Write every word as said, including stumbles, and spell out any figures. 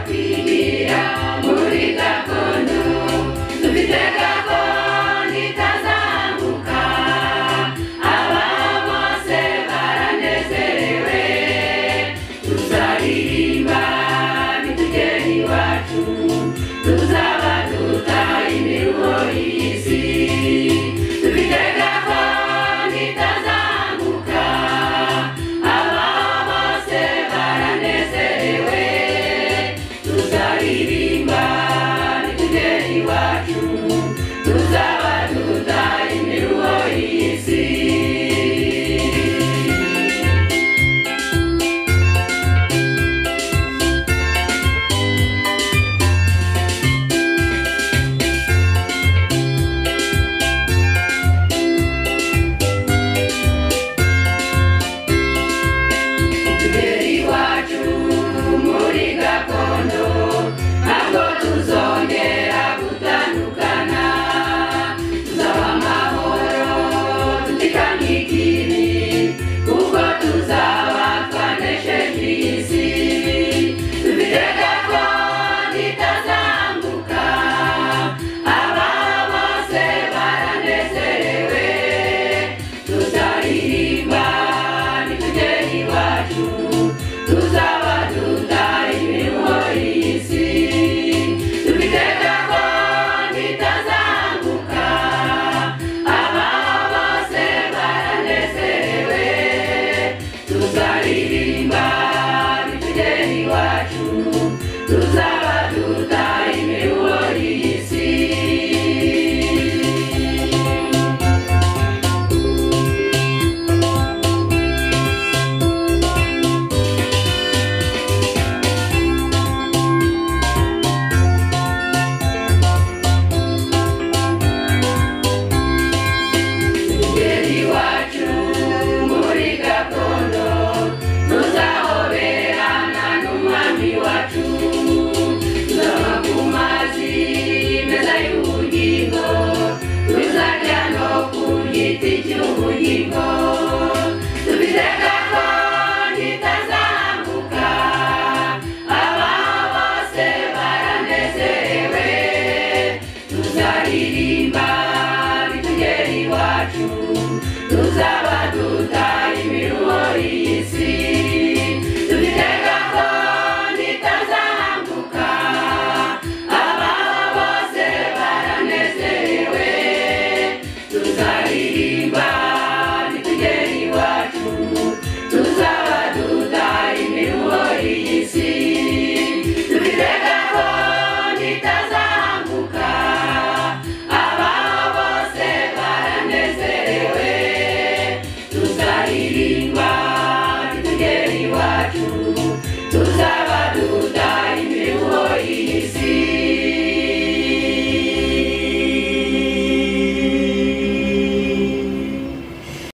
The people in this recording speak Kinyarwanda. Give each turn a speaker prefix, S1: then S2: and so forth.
S1: kwigira muri gakondo dufite gakondo itazamuka aba bose baranezerewe tuzaririmba bitugera iwacu tuzaba dutaye imiruho y'isi dufite gakondo itazamuka aba bose baranezerewe tuzaririmba bitugera iwacu tuzaba dutaye imiruho y'isi tuzaba dutaye imiruho y'isi dufite gakondo itazamuka aba bose baranezerewe tuzaririmba bitugera iwacu tuzaba dutaye imiruho y'isi dufite gakondo itazamuka aba bose baranezerewe tuzaririmba bitugera iwacu tuzaba dutaye imiruho y'isi tuzaririmba bitugera iwacu tuzaba